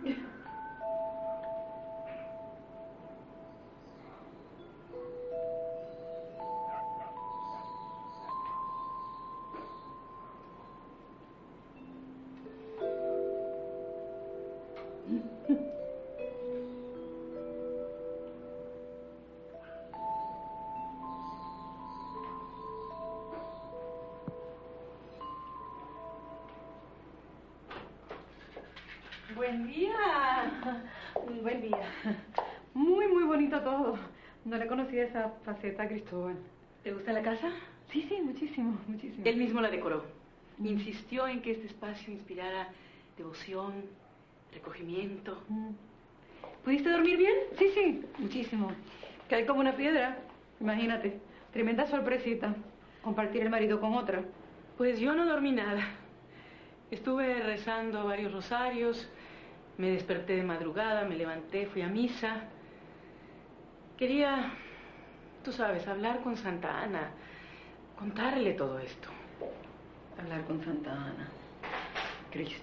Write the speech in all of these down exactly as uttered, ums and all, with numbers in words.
Buen día. Buen día. Muy, muy bonito todo. No le conocía esa faceta a Cristóbal. ¿Te gusta la casa? Sí, sí, muchísimo, muchísimo. Él mismo la decoró. Mm. Insistió en que este espacio inspirara devoción, recogimiento. Mm. ¿Pudiste dormir bien? Sí, sí, muchísimo. Caí como una piedra. Imagínate, tremenda sorpresita. Compartir el marido con otra. Pues yo no dormí nada. Estuve rezando varios rosarios, me desperté de madrugada, me levanté, fui a misa. Quería, tú sabes, hablar con Santa Ana, contarle todo esto. Hablar con Santa Ana. Cristo.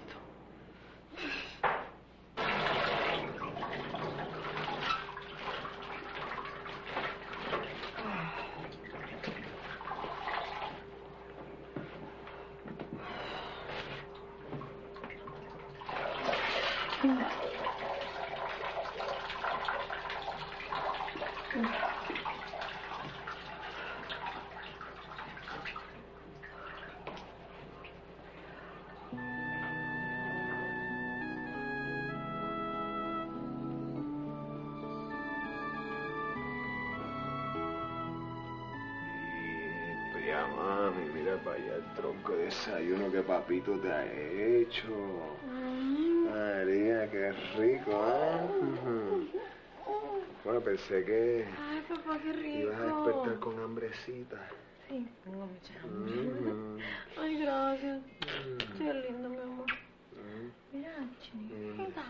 Ya, mami, mira para allá el tronco de desayuno que papito te ha hecho. Mm. María, qué rico, ¿eh? Bueno, pensé que... Ay, papá, qué rico. Ibas a despertar con hambrecita. Sí, tengo mucha hambre. Mm. Ay, gracias. Mm. Qué lindo, mi amor. Mm. Mira, chinita.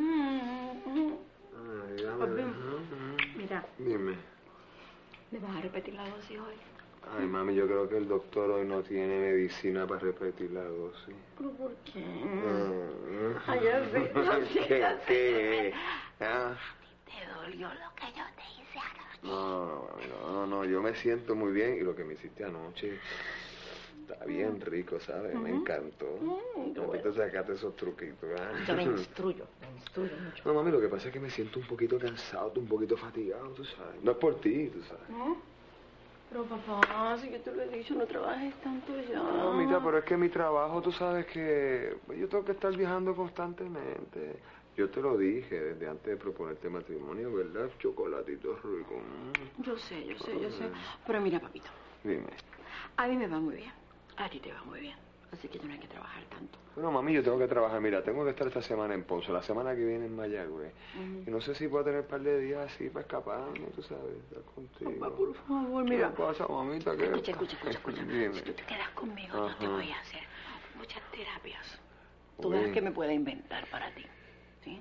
Mm. Ay, dame. Papi, Mm. mira. Dime. ¿Le vas a repetir la dosis hoy? Ay, mami, yo creo que el doctor hoy no tiene medicina para repetir la dosis. ¿Pero por qué? Mm. Ay, ya sé. ¿Qué? ¿Qué? ¿Ah? ¿Te dolió lo que yo te hice anoche? No, no, no, no, yo me siento muy bien y lo que me hiciste anoche está bien rico, ¿sabes? Me encantó. Mm, ¿Dónde te sacaste esos truquitos? ¿Eh? Yo me instruyo, me instruyo mucho. No, mami, lo que pasa es que me siento un poquito cansado, un poquito fatigado, tú sabes. No es por ti, tú sabes. ¿No? Pero papá, si yo te lo he dicho, no trabajes tanto ya. No, mamita, pero es que mi trabajo, tú sabes que yo tengo que estar viajando constantemente. Yo te lo dije desde antes de proponerte matrimonio, ¿verdad? Chocolatito rico. Yo sé, yo sé, yo sé. Pero mira, papito. Dime. A mí me va muy bien. A ti te va muy bien. Así que yo no hay que trabajar tanto. Bueno, mami, yo tengo que trabajar. Mira, tengo que estar esta semana en Ponce, la semana que viene en Mayagüez. Uh-huh. Y no sé si puedo tener un par de días así para escaparme, tú sabes, estar contigo. Papá, por favor, mira. ¿Qué pasa, mamita? ¿Qué? Escucha, escucha, escucha, escucha. Dime. Si tú te quedas conmigo, Ajá. yo te voy a hacer muchas terapias. Tú verás que me pueda inventar para ti. ¿Sí?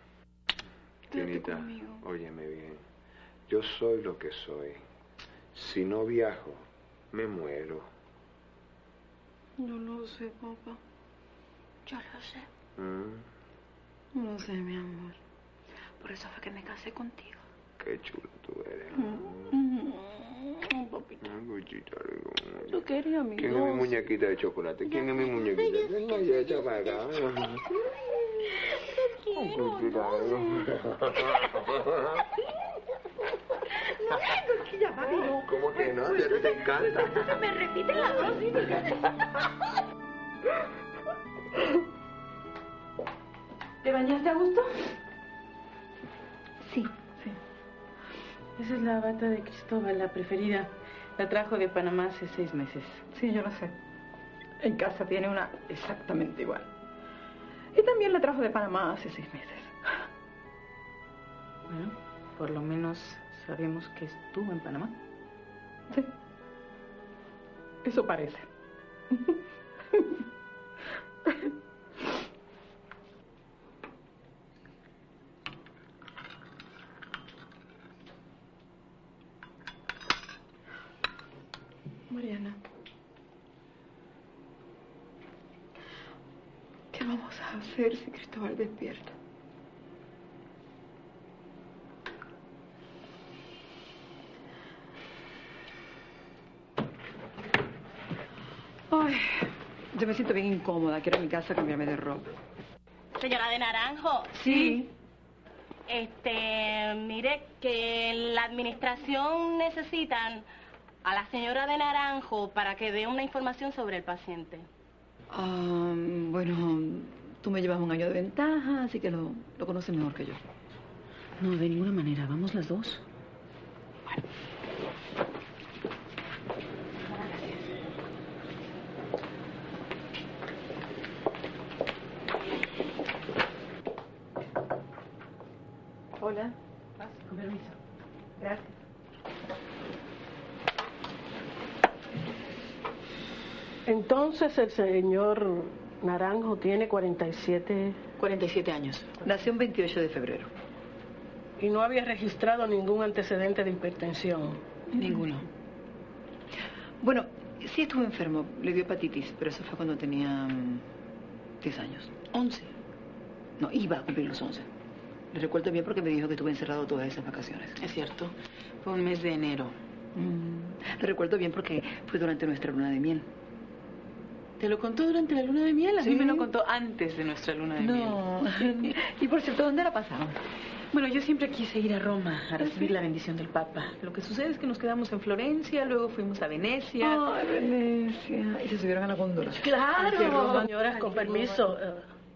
Tinita, óyeme bien. Yo soy lo que soy. Si no viajo, me muero. Yo lo sé, papá. Yo lo sé. ¿Mm? Lo sé, mi amor. Por eso fue que me casé contigo. Qué chulo tú eres. Mm. Mm, papito. Ay, yo quería a mi ¿Quién dos? es mi muñequita de chocolate? ¿Quién es mi muñequita? Venga, ya echa para acá. No hay cosquilla, papi, no. ¿Cómo que no? Si a ti te encanta. Entonces me repite la dosis. ¿Te bañaste a gusto? Sí, sí. Esa es la bata de Cristóbal, la preferida. La trajo de Panamá hace seis meses. Sí, yo lo sé. En casa tiene una exactamente igual. Y también la trajo de Panamá hace seis meses. Bueno, por lo menos sabemos que estuvo en Panamá. Sí. Eso parece. Mariana, ¿qué vamos a hacer si Cristóbal despierta? Ay, yo me siento bien incómoda. Quiero ir a mi casa a cambiarme de ropa. Señora de Naranjo. Sí. Este, mire que la administración necesitan a la señora de Naranjo para que dé una información sobre el paciente. Ah, bueno, tú me llevas un año de ventaja, así que lo, lo conoces mejor que yo. No, de ninguna manera. ¿Vamos las dos? Bueno. Hola. Con permiso. Gracias. Entonces el señor Naranjo tiene cuarenta y siete... cuarenta y siete años. Nació el veintiocho de febrero. Y no había registrado ningún antecedente de hipertensión. Ninguno. Bueno, sí estuvo enfermo. Le dio hepatitis, pero eso fue cuando tenía mm, diez años. once. No, iba a cumplir los once. Le recuerdo bien porque me dijo que estuve encerrado todas esas vacaciones. Es cierto. Fue un mes de enero. Mm, le recuerdo bien porque fue durante nuestra luna de miel. ¿Te lo contó durante la luna de miel? A Sí. mí me lo contó antes de nuestra luna de miel. No. Y por cierto, ¿dónde la pasaron? Bueno, yo siempre quise ir a Roma a recibir ¿sí? la bendición del Papa. Lo que sucede es que nos quedamos en Florencia, luego fuimos a Venecia. Ay, Venecia. Y se subieron a la góndola. ¡Claro! Señoras, con permiso, eh,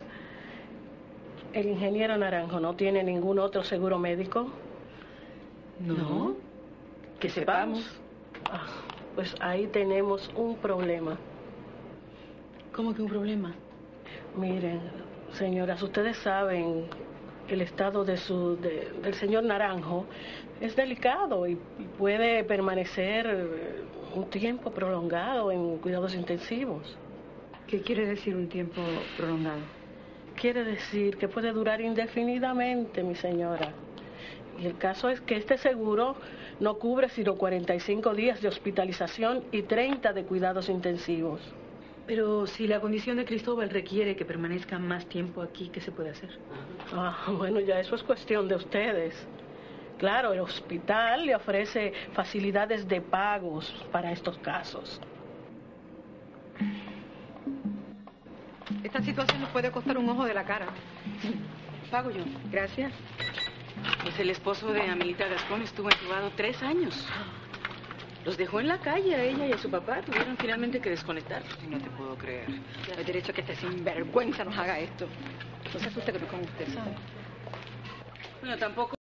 el ingeniero Naranjo no tiene ningún otro seguro médico. No. Que sepamos. Ah, pues ahí tenemos un problema. ¿Cómo que un problema? Miren, señoras, ustedes saben el estado de su, de- del señor Naranjo es delicado y, y puede permanecer eh, un tiempo prolongado en cuidados intensivos. ¿Qué quiere decir un tiempo prolongado? Quiere decir que puede durar indefinidamente, mi señora. Y el caso es que este seguro no cubre sino cuarenta y cinco días de hospitalización y treinta de cuidados intensivos. Pero si la condición de Cristóbal requiere que permanezca más tiempo aquí, ¿qué se puede hacer? Ah, bueno, ya eso es cuestión de ustedes. Claro, el hospital le ofrece facilidades de pagos para estos casos. Esta situación nos puede costar un ojo de la cara. Pago yo. Gracias. Pues el esposo de Amilita Gascón estuvo entubado tres años. Los dejó en la calle a ella y a su papá. Tuvieron finalmente que desconectar. No te puedo creer. No hay derecho a que este sinvergüenza nos haga esto. No se asuste que no con usted, ¿sabe? Bueno, tampoco